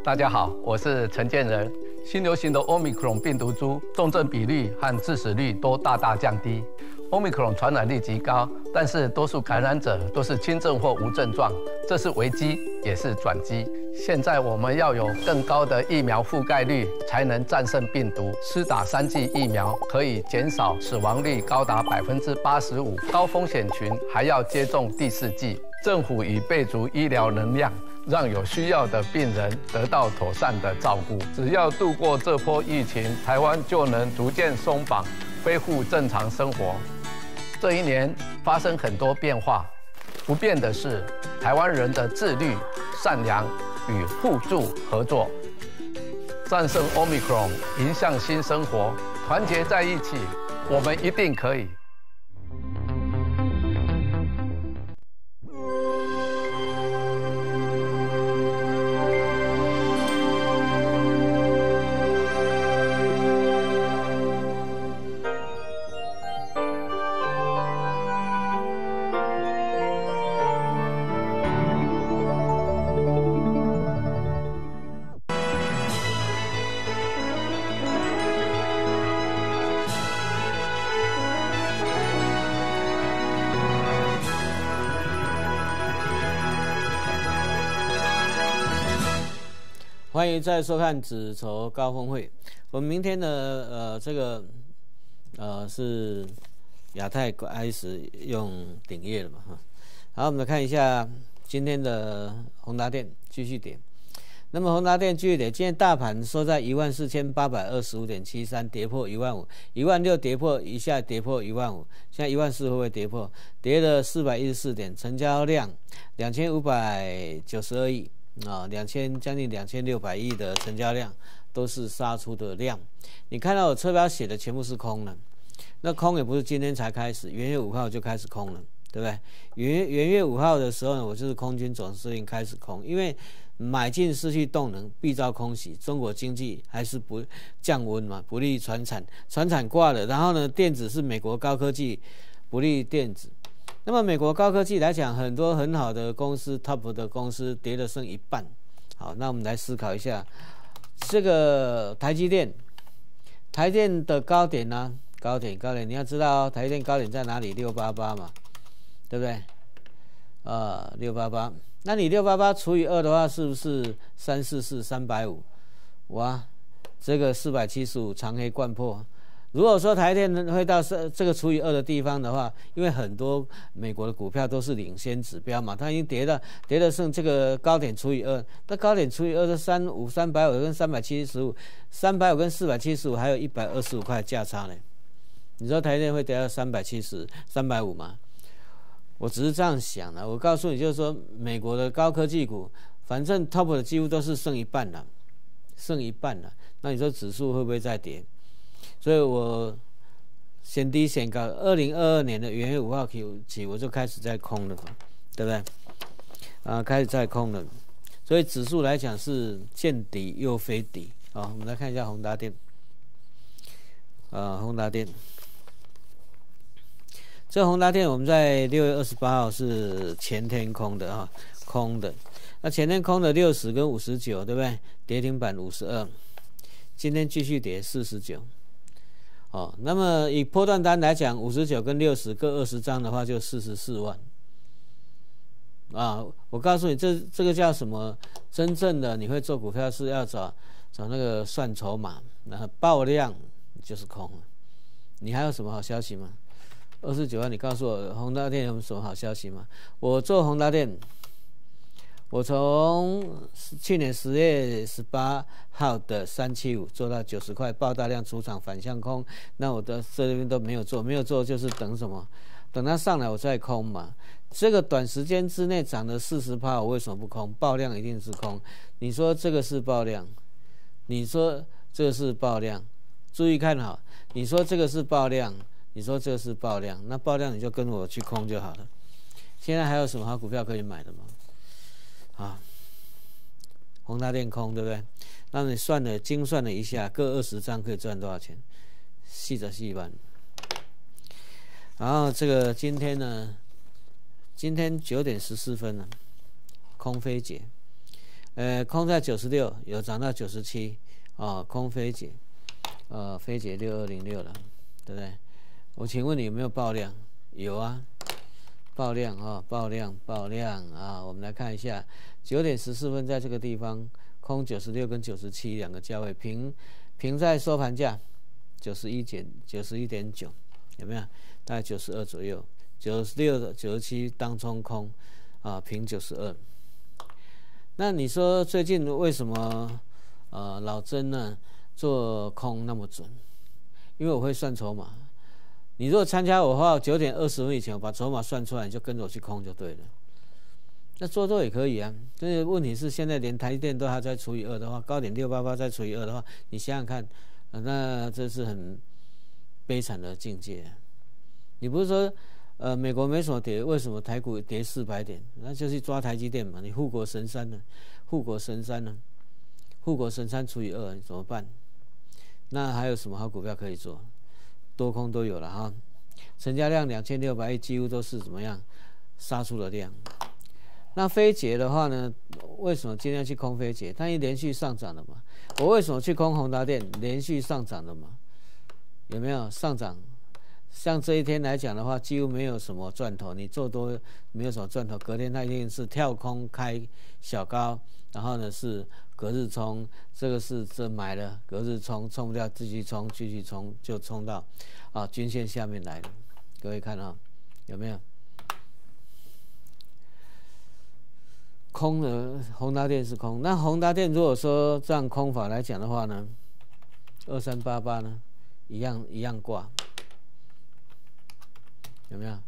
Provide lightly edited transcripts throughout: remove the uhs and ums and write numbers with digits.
大家好，我是陈建仁。新流行的 Omicron 病毒株重症比率和致死率都大大降低。Omicron 传染力极高，但是多数感染者都是轻症或无症状，这是危机，也是转机。现在我们要有更高的疫苗覆盖率，才能战胜病毒。施打3剂疫苗可以减少死亡率高达85%，高风险群还要接种第4剂。政府已备足医疗能量，让有需要的病人得到妥善的照顾。只要度过这波疫情，台湾就能逐渐松绑，恢复正常生活。这一年发生很多变化，不变的是台湾人的自律、善良与互助合作。战胜 Omicron， 迎向新生活，团结在一起，我们一定可以。 欢迎再收看紫筹高峰会。我们明天呢，是亚太开始用顶业了嘛哈。好，我们来看一下今天的宏达电继续跌。那么宏达电继续跌，今天大盘收在14825.73，跌破15000，16000跌破一下，跌破15000，现在14000会不会跌破？跌了414点，成交量2592亿。将近2600亿的成交量都是杀出的量。你看到我车标写的全部是空了，那空也不是今天才开始，元月5号就开始空了，对不对？元月5号的时候呢，我就是空军总司令开始空，因为买进失去动能，必遭空袭。中国经济还是不降温嘛，不利传产，传产挂了，然后呢，电子是美国高科技，不利电子。那么美国高科技来讲，很多很好的公司 ，top 的公司跌了剩一半。好，那我们来思考一下，这个台积电的高点呢？高点，你要知道台积电高点在哪里？688嘛，对不对？688，那你688除以2的话，是不是344350？哇，这个475长黑贯破。如果说台电会到这个除以2的地方的话，因为很多美国的股票都是领先指标嘛，它已经跌了剩这个高点除以2，那高点除以2是350跟375，350跟475还有125块价差呢。你说台电会跌到350吗？我只是这样想的。我告诉你，就是说美国的高科技股，反正 top 的几乎都是剩一半了。那你说指数会不会再跌？所以我先低先高，2022年的元月5号起我就开始在空了，对不对？开始在空了，所以指数来讲是见底又非底。好，我们来看一下宏达电。宏达电，这宏达电我们在6月28号是前天空的啊，空的。那前天空的60跟59，对不对？跌停板52，今天继续跌49。那么以波段单来讲，59跟60各20张的话，就44万。我告诉你，这个叫什么？真正的你会做股票是要找那个算筹码，然后爆量就是空了。你还有什么好消息吗？29万，你告诉我宏达电有什么好消息吗？我做宏达电，我从去年10月18号的375做到90块，爆大量出场反向空，那我的这边都没有做就是等什么？等它上来我再空嘛。这个短时间之内涨了40%，我为什么不空？爆量一定是空。你说这个是爆量，你说这个是爆量，注意看好。你说这个是爆量，你说这个是爆量，那爆量你就跟我去空就好了。现在还有什么好股票可以买的吗？宏达电空，对不对？那你精算了一下，各20张可以赚多少钱？44万。然后这个今天9点14分了，空飞节。 空在96，有涨到97，空非解，非解6206了，对不对？我请问你有没有爆量？有啊，爆量啊，爆量啊！我们来看一下，9点14分在这个地方，空96跟97两个价位平在收盘价91.9，有没有？大概92左右，96、97当冲空，平92。那你说最近为什么老曾呢做空那么准？因为我会算筹码。你如果参加我的话，9点20分以前我把筹码算出来，你就跟着我去空就对了。那做多也可以啊，但是问题是现在连台积电都还在除以2的话，高点688再除以2的话，你想想看，那这是很悲惨的境界。你不是说美国没什么跌，为什么台股跌400点？那就是抓台积电嘛，你护国神山呢？护国神山除以2，你怎么办？那还有什么好股票可以做？多空都有了哈，成交量2600亿，几乎都是怎么样杀出了量。那非解的话呢？为什么今天去空非解？它已经连续上涨了嘛？我为什么去空宏达电？连续上涨了嘛？有没有上涨？像这一天来讲的话，几乎没有什么赚头，你做多没有什么赚头。隔天它一定是跳空开小高，然后呢是隔日冲，这个是这买了隔日冲，冲不掉继续冲，继续冲就冲到均线下面来了。各位看有没有？空的宏达电是空，那宏达电如果说这样空法来讲的话呢，2388呢一样挂。有没有？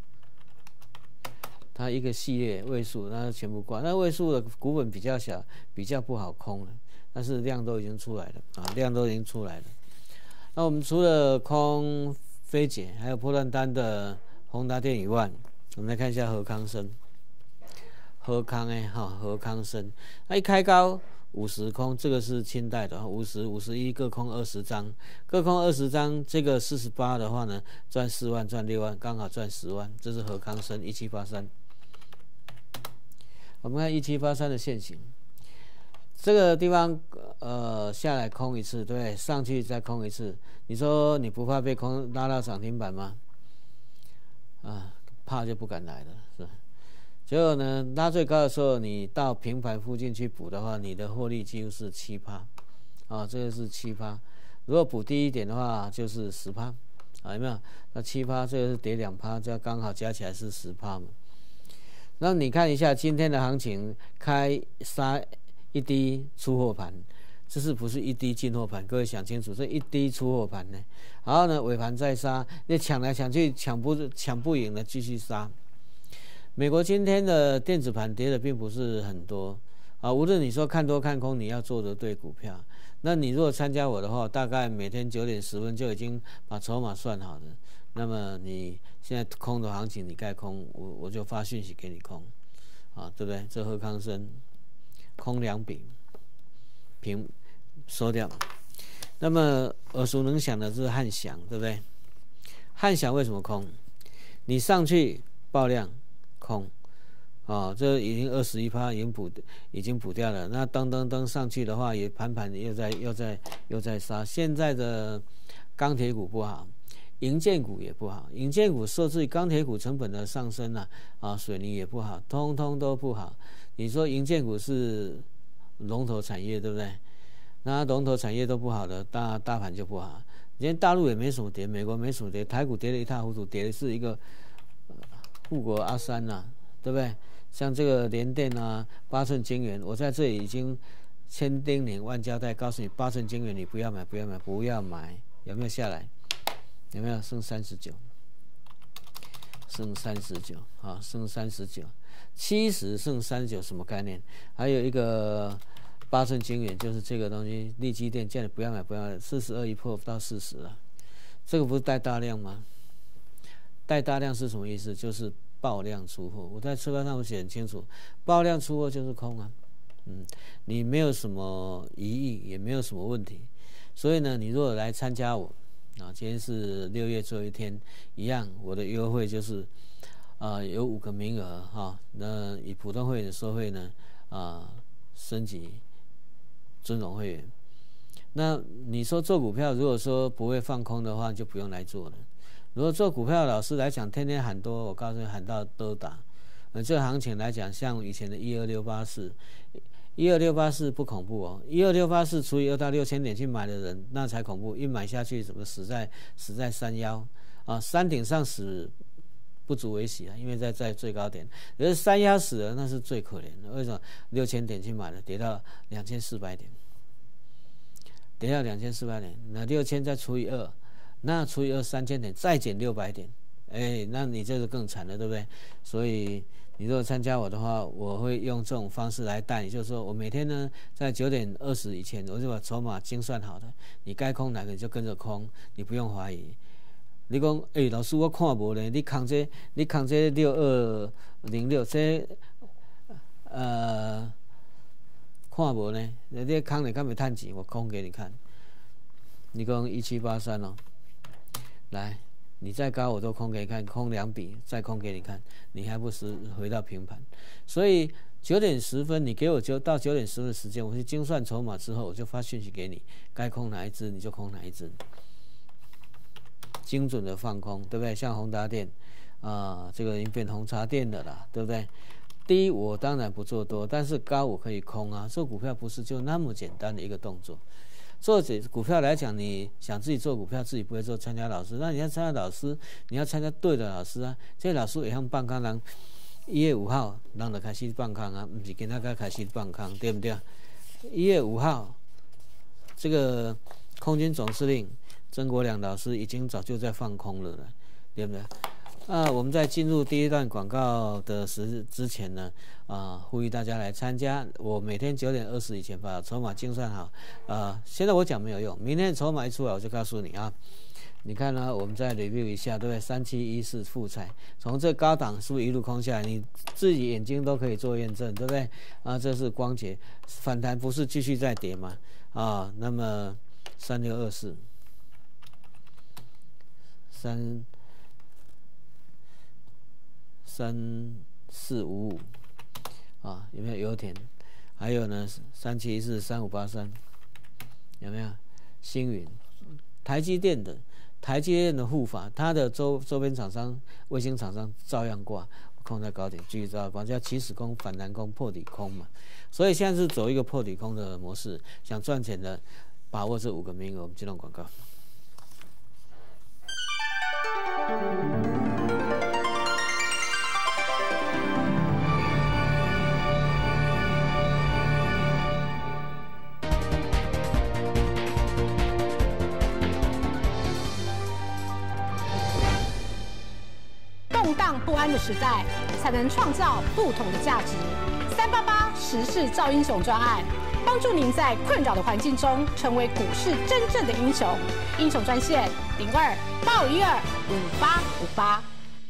它一个系列位数，那全部挂。那位数的股本比较小，比较不好空了。但是量都已经出来了量都已经出来了。那我们除了空非解，还有波段单的宏达电以外，我们来看一下和康生。和康生，那一开高50空，这个是清代的50、51各空20张，各空20张，这个48的话呢，赚4万，赚6万，刚好赚10万。这是和康生1783。我们看1783的线型，这个地方下来空一次，对不对？上去再空一次，你说你不怕被空拉到涨停板吗？怕就不敢来了，是吧？结果呢，拉最高的时候，你到平盘附近去补的话，你的获利几乎是7%，这个是7%。如果补低一点的话，就是10%，有没有？那7%，这个是跌2%，这刚好加起来是10%嘛。那你看一下今天的行情，开杀一低出货盘，这是不是一低进货盘？各位想清楚，这一低出货盘呢？然后呢，尾盘再杀，你抢来抢去，抢不赢的，继续杀。美国今天的电子盘跌的并不是很多无论你说看多看空，你要做的对股票。那你如果参加我的话，大概每天9点10分就已经把筹码算好了。那么你现在空的行情你该空，我就发讯息给你空，对不对？这和康生空2笔平收掉。那么耳熟能详的是汉翔，对不对？汉翔为什么空？你上去爆量。空，这已经21%，已经补掉了。那噔上去的话，也盘又在杀。现在的钢铁股不好，营建股也不好。营建股受制于钢铁股成本的上升水泥也不好，通通都不好。你说营建股是龙头产业，对不对？那龙头产业都不好的，大盘就不好。今天大陆也没什么跌，美国没什么跌，台股跌得一塌糊涂，跌的是一个。护国阿三对不对？像这个联电8寸晶圆，我在这里已经千叮咛万交代，告诉你8寸晶圆你不要买，有没有下来？有没有剩39？剩39，剩39，70剩39，什么概念？还有一个8寸晶圆，就是这个东西，力积电叫你不要买，42一破到40了，这个不是带大量吗？带大量是什么意思？就是爆量出货。我在车票上我写很清楚，爆量出货就是空你没有什么疑义，也没有什么问题。所以呢，你如果来参加我今天是6月最后一天，一样，我的优惠就是有5个名额那以普通会的收费呢升级尊荣会员。那你说做股票，如果说不会放空的话，就不用来做了。如果做股票的老师来讲，天天喊多，我告诉你喊到都打。这个行情来讲，像以前的12684不恐怖哦，12684除以2到6000点去买的人，那才恐怖。一买下去，怎么死在31啊？山顶上死不足为喜啊，因为在最高点。可是31死了，那是最可怜的。为什么？6000点去买了，跌到2400点，跌到2400点，那6000再除以2，那除以2 3000点，再减600点，那你这个更惨了，对不对？所以你如果参加我的话，我会用这种方式来带你，就是说我每天呢在9点20以前，我就把筹码精算好的，你该空哪个你就跟着空，你不用怀疑。你讲，老师我看无咧，你空这6206这看无呢？你空你敢没赚钱？我空给你看。你讲1783哦，来。你再高我都空给你看，空2笔，再空给你看，你还不是回到平盘？所以9点10分，你给我到9点10分的时间，我去精算筹码之后，我就发讯息给你，该空哪一只你就空哪一只，精准的放空，对不对？像宏达电这个已经变红茶店的啦，对不对？低我当然不做多，但是高我可以空啊。做股票不是就那么简单的一个动作。做股票来讲，你想自己做股票，自己不会做，参加老师，那你要参加老师，你要参加对的老师啊。这老师也像放空人，1月5号人就开始放空啊，不是今仔才开始放空，对不对？1月5号，这个空军总司令曾国良老师已经早就在放空了，对不对？我们在进入第一段广告的之前呢，呼吁大家来参加。我每天9点20以前把筹码精算好。现在我讲没有用，明天筹码一出来我就告诉你啊。你看呢，我们再 review 一下，对不对？3714富彩，从这高档是不是一路空下来？你自己眼睛都可以做验证，对不对？这是光捷反弹，不是继续在跌吗？那么3624。3455有没有油田？还有呢，3714、3583有没有？星云、台积电的护法，它的周边厂商、卫星厂商照样挂，空在高点，继续照挂，叫起始空、反弹空、破底空嘛。所以现在是走一个破底空的模式，想赚钱的把握这5个名额。我们进入广告。 动荡不安的时代，才能创造不同的价值。388时事造英雄专案，帮助您在困扰的环境中成为股市真正的英雄。英雄专线02-8512-5858。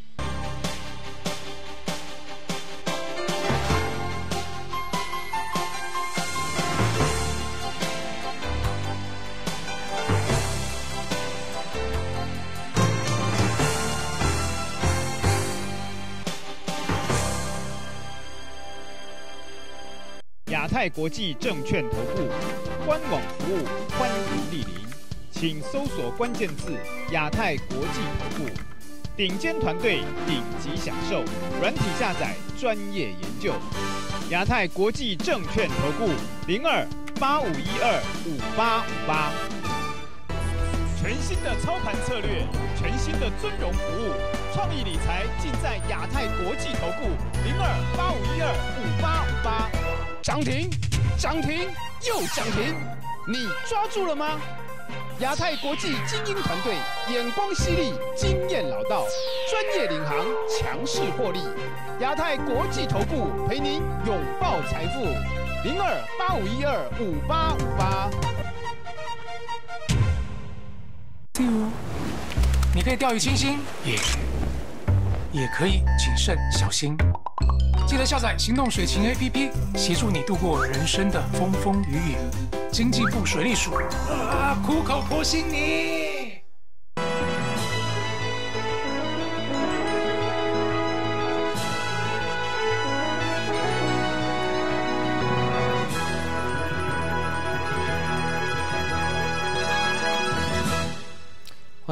亚太国际证券投顾官网服务欢迎莅临，请搜索关键字“亚太国际投顾”，顶尖团队，顶级享受，软体下载，专业研究。亚太国际证券投顾02-8512-5858。全新的操盘策略，全新的尊荣服务，创意理财尽在亚太国际投顾02-8512-5858。涨停，涨停，又涨停，你抓住了吗？亚太国际精英团队，眼光犀利，经验老道，专业领航，强势获利。亚太国际投顾陪您拥抱财富，02-8512-5858。 你可以掉以轻心，也可以谨慎小心。记得下载行动水情 APP， 协助你度过人生的风风雨雨。经济部水利署苦口婆心你。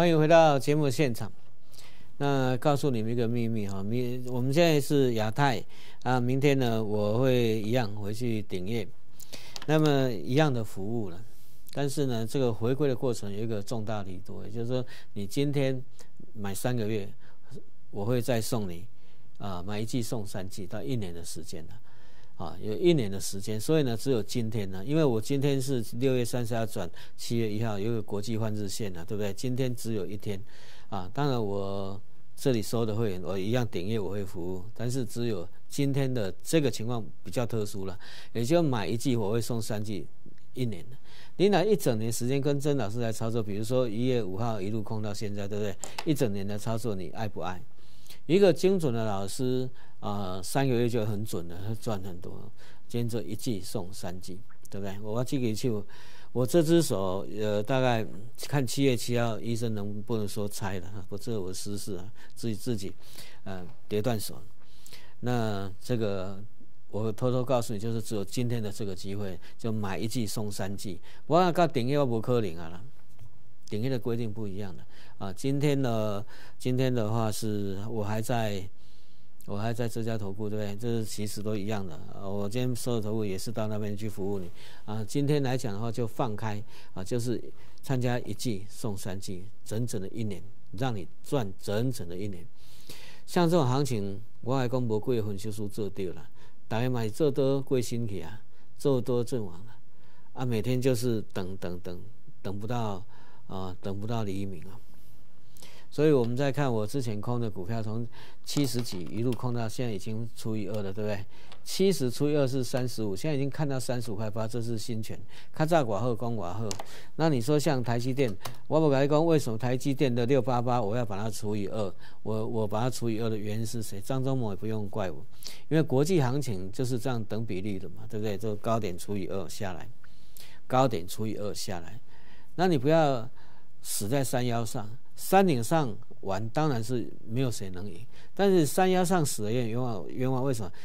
欢迎回到节目现场。那告诉你们一个秘密哈，我们现在是亚太啊，明天呢我会一样回去鼎业，那么一样的服务了。但是呢，这个回归的过程有一个重大利多，也就是说，你今天买3个月，我会再送你买1季送3季到1年的时间了。有1年的时间，所以呢，只有今天呢，因为我今天是6月30号转7月1号，有个国际换日线对不对？今天只有1天，当然我这里收的会员，我一样点业我会服务，但是只有今天的这个情况比较特殊了，也就买1季我会送3季1年的。你拿1整年时间跟曾老师来操作，比如说1月5号一路空到现在，对不对？1整年的操作你爱不爱？一个精准的老师3个月就很准了，他赚很多。今天这1季送3季，对不对？我要寄给去，我这只手大概看7月7号医生能不能说拆了，不，这是我的私事自己跌断手。那这个我偷偷告诉你，就是只有今天的这个机会，就买1季送3季。我要跟顶业我不可能啦，顶业的规定不一样的。今天的话是我还在这家投顾，对不对？这其实都一样的。我今天收的投顾也是到那边去服务你。今天来讲的话就放开就是参加1季送3季，整整的1年，让你赚整整的1年。像这种行情，我还讲无几个分析师做对了，大家嘛做多过身去做多阵亡了每天就是等不到黎明所以我们再看我之前空的股票，从70几一路空到现在已经除以2了，对不对？70除以2是35，现在已经看到35块8，这是新权。较早偌好，讲偌好。那你说像台积电，我不跟你讲为什么台积电的688我要把它除以2？我把它除以2的原因是谁？张忠谋也不用怪我，因为国际行情就是这样等比例的嘛，对不对？就高点除以2下来，高点除以2下来，那你不要死在316上。山顶上玩当然是没有谁能赢，但是316上死了冤枉，为什么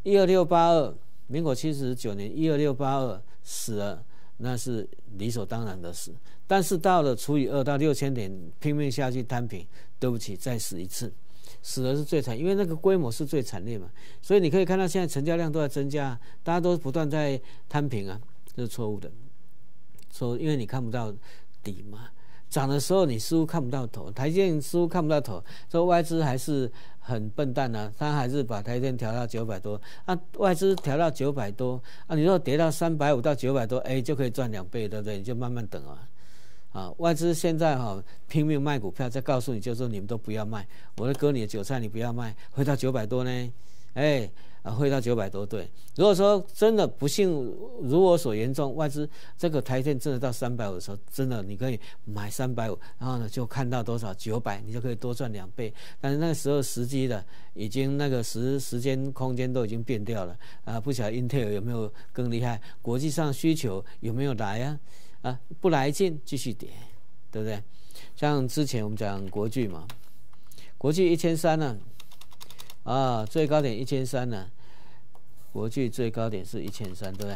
？12682，民国79年12682死了，那是理所当然的死。但是到了除以2到6000点拼命下去摊平，对不起，再死一次，死的是最惨，因为那个规模是最惨烈嘛。所以你可以看到现在成交量都在增加，大家都不断在摊平这是错误的，因为你看不到底嘛。涨的时候你似乎看不到头，台积电似乎看不到头，这外资还是很笨蛋他还是把台积电调到900多外资调到900多你如果跌到350到900多就可以赚2倍，对不对？你就慢慢等外资现在拼命卖股票，再告诉你就是说你们都不要卖，我会割你的韭菜，你不要卖，会到900多呢会到900多，对。如果说真的不幸如我所言中，外资这个台积电真的到350的时候，真的你可以买350，然后呢就看到多少900，你就可以多赚2倍。但是那个时候时机的已经那个时间空间都已经变掉了不晓得 Intel 有没有更厉害，国际上需求有没有来不来劲继续跌，对不对？像之前我们讲国巨嘛，国巨1300呢最高点1300呢，国巨最高点是1300，对不对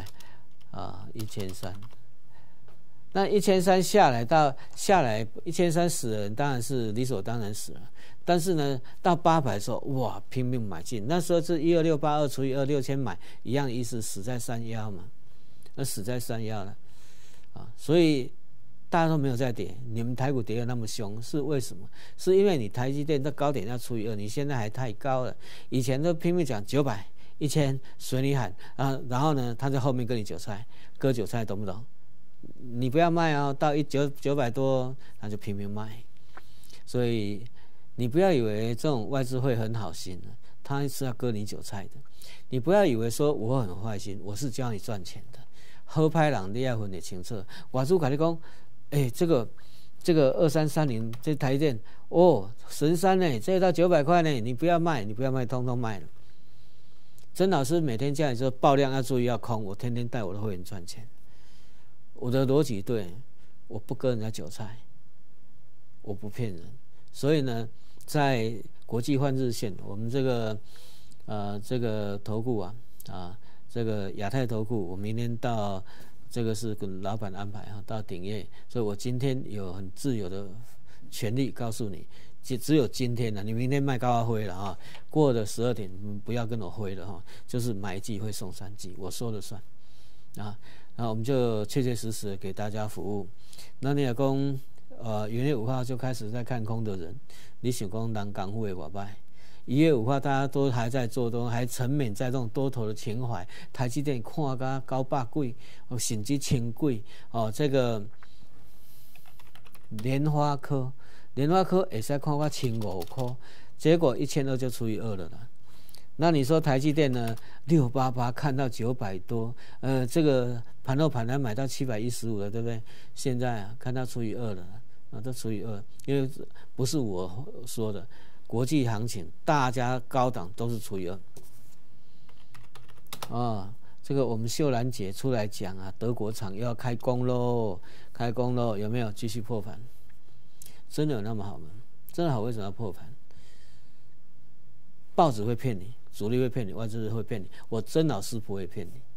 ？1300，那1300下来1300死了人当然是理所当然死了，但是呢到800的时候哇拼命买进，那时候是12682除以2 6000买，一样的意思，死在316嘛，那死在316了所以大家都没有在跌，你们台股跌得那么凶，是为什么？是因为你台积电的高点要除以2，你现在还太高了。以前都拼命讲900、1000，随你喊然后呢，他在后面跟你割韭菜，懂不懂？你不要卖到900多，他就拼命卖。所以你不要以为这种外资会很好心他是要割你韭菜的。你不要以为说我很坏心，我是教你赚钱的。好歹人你要分得清楚。外资跟你讲。这个2330这台积电神山呢，这到900块呢，你不要卖，通通卖了。曾老师每天叫你说爆量要注意要空，我天天带我的会员赚钱，我的逻辑对，我不割人家韭菜，我不骗人。所以呢，在国际换日线，我们这个投顾这个亚太投顾，我明天到。这个是跟老板安排到鼎业，所以我今天有很自由的全力告诉你，只有今天了，你明天卖高压灰了啊，过了12点不要跟我灰了哈，就是买1季会送3季，我说了算啊。那我们就确确实实给大家服务。那你也讲，元月5号就开始在看空的人，你想讲人港户的外卖，1月5号大家都还在做多，还沉湎在这种多头的情怀。台积电看到900几，甚至1000几哦，这个联发科会使看到1500块，结果1200就除以2了啦。那你说台积电呢？688看到900多，这个盘后盘来买到715了，对不对？现在啊，看到除以2了，啊，都除以2，因为不是我说的，国际行情大家高档都是除以2。啊，这个我们秀兰姐出来讲啊，德国厂又要开工喽，开工喽，有没有继续破盘？真的有那么好吗？真的好，为什么要破盘？报纸会骗你，主力会骗你，外资会骗你，我曾老师不会骗你。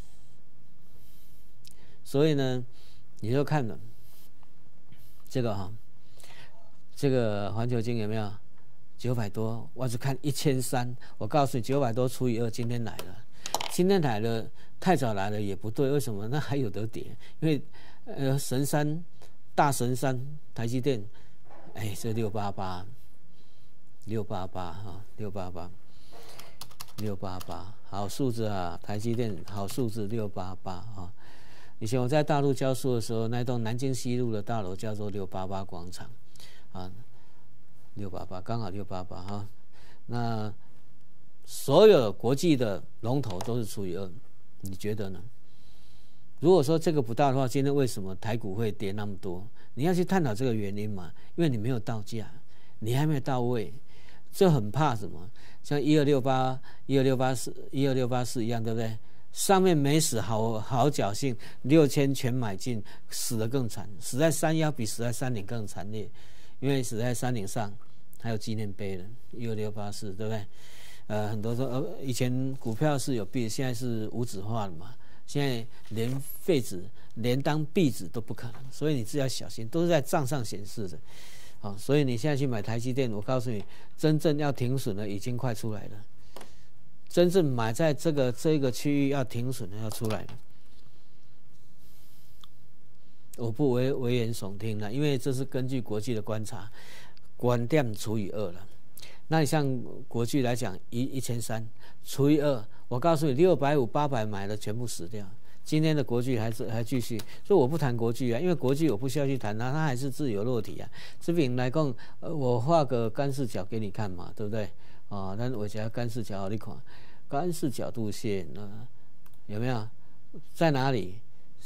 所以呢，你就看了这个哈，这个环球金有没有900多？我只看1300，我告诉你900多除以2，今天来了，今天来了，太早来了也不对，为什么？那还有得跌，因为大神山台积电，哎，这688哈，688，好数字啊！台积电好数字688啊！以前我在大陆教书的时候，那栋南京西路的大楼叫做688广场啊，688刚好688哈。那所有国际的龙头都是除以2，你觉得呢？如果说这个不到的话，今天为什么台股会跌那么多？你要去探讨这个原因嘛，因为你没有到价，你还没有到位。这很怕什么？像12684、12684一样，对不对？上面没死，好侥幸，6000全买进，死得更惨，死在31比死在30更惨烈，因为死在30上还有纪念碑了，12684，对不对？很多说以前股票是有币，现在是无纸化了嘛，现在连废纸、连当币纸都不可能，所以你自己要小心，都是在账上显示的。好，所以你现在去买台积电，我告诉你，真正要停损的已经快出来了。真正买在这个区域要停损的要出来了。我不危言耸听了，因为这是根据国际的观察，关店除以2了。那你像国巨来讲，1300除以2，我告诉你，650、800买的全部死掉。今天的国巨还继续，所以我不谈国巨啊，因为国巨我不需要去谈它，它还是自由落体啊。这边来讲，我画个干视角给你看嘛，对不对？啊，但是我讲干视角你看，干视角度线有没有在哪里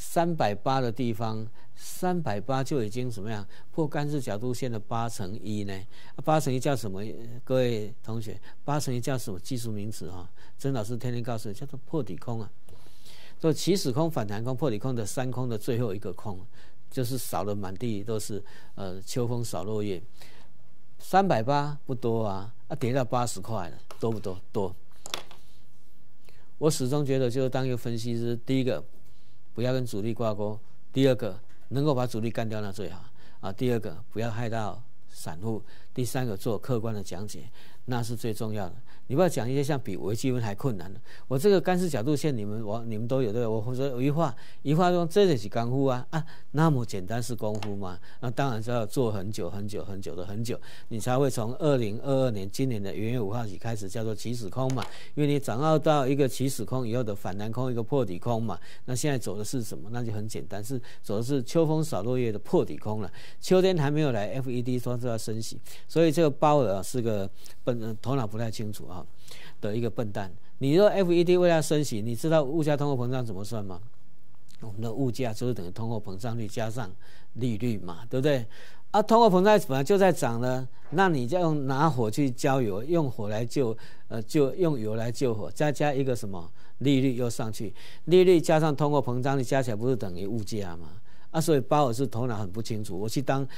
？380的地方，380就已经怎么样破干视角度线的1/8呢？1/8叫什么？各位同学，1/8叫什么技术名词啊？曾老师天天告诉你，叫做破底空啊。所以起始空、反弹空、破底空的3空的最后一个空，就是扫了满地都是秋风扫落叶。380不多啊，跌到80块了，多不多？多。我始终觉得，就是当一个分析师，第一个不要跟主力挂钩，第二个能够把主力干掉那最好啊，第二个不要害到散户，第三个做客观的讲解，那是最重要的。你不要讲一些像比微积分还困难的。我这个干视角度线，你们都有对不对？我说一画中这就是功夫啊，那么简单是功夫吗？那当然是要做很久，你才会从2022年今年的元月5号起开始叫做起始空嘛，因为你掌握到一个起始空以后的反弹空，一个破底空嘛。那现在走的是什么？那就很简单，是走的是秋风扫落叶的破底空了。秋天还没有来 ，FED 说是要升息，所以这个鲍尔是个头脑不太清楚啊的一个笨蛋。你说 FED 为了升息，你知道物价通货膨胀怎么算吗？我们的物价就是等于通货膨胀率加上利率嘛，对不对？啊，通货膨胀本来就在涨了，那你就拿火去浇油，用火来就用油来救火，再加一个什么利率又上去，利率加上通货膨胀率加起来不是等于物价吗？所以鲍尔是头脑很不清楚，我去当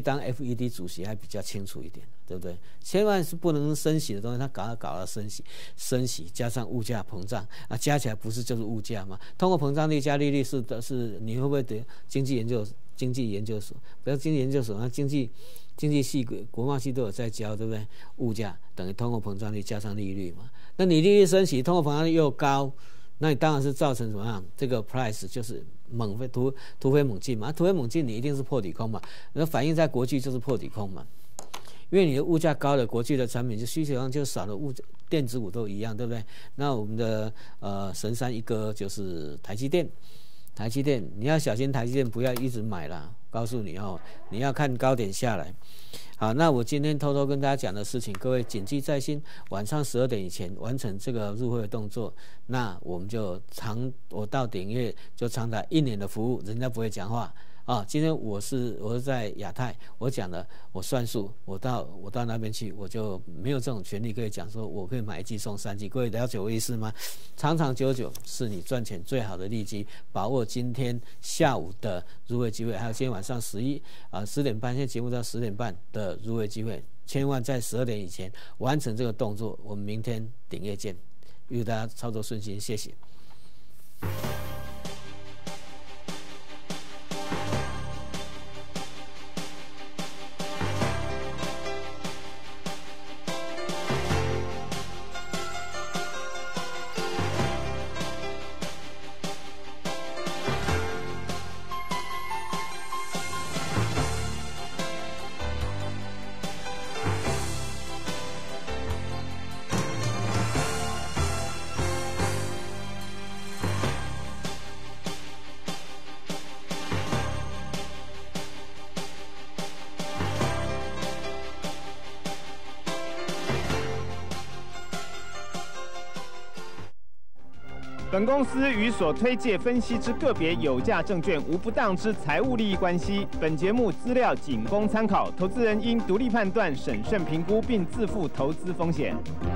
FED 主席还比较清楚一点，对不对？千万是不能升息的东西，他搞到升息加上物价膨胀加起来不是就是物价吗？通货膨胀率加利率是你会不会得经济研究所？不要经济研究所，那经济经济系、国贸系都有在教，对不对？物价等于通货膨胀率加上利率嘛。那你利率升息，通货膨胀率又高，那你当然是造成什么样？这个 price 就是突飞猛进嘛。突飞猛进，你一定是破底空嘛。那反映在国际就是破底空嘛。因为你的物价高了，国际的产品就需求量就少了，电子股都一样，对不对？那我们的神山一哥就是台积电，你要小心台积电不要一直买啦，告诉你哦，你要看高点下来。好，那我今天偷偷跟大家讲的事情，各位谨记在心，晚上12点以前完成这个入会的动作，那我们就我到鼎业就长达1年的服务，人家不会讲话。今天我是在亚太，我讲了，我算数，我到那边去，我就没有这种权利可以讲说我可以买1季送3季，各位了解我意思吗？长长久久是你赚钱最好的利基，把握今天下午的入会机会，还有今天晚上10点半，现在节目到10点半的入会机会，千万在12点以前完成这个动作，我们明天鼎业见，预祝大家操作顺心，谢谢。 本公司与所推介分析之个别有价证券无不当之财务利益关系。本节目资料仅供参考，投资人应独立判断、审慎评估，并自负投资风险。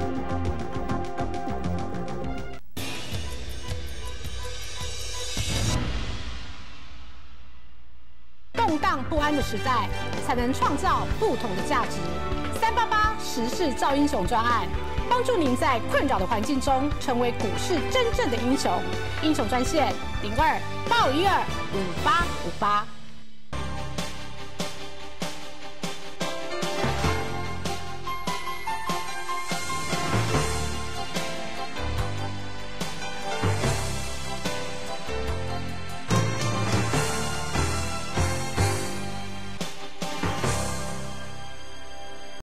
动荡不安的时代，才能创造不同的价值。388时事造英雄专案，帮助您在困扰的环境中成为股市真正的英雄。英雄专线02-8512-5858。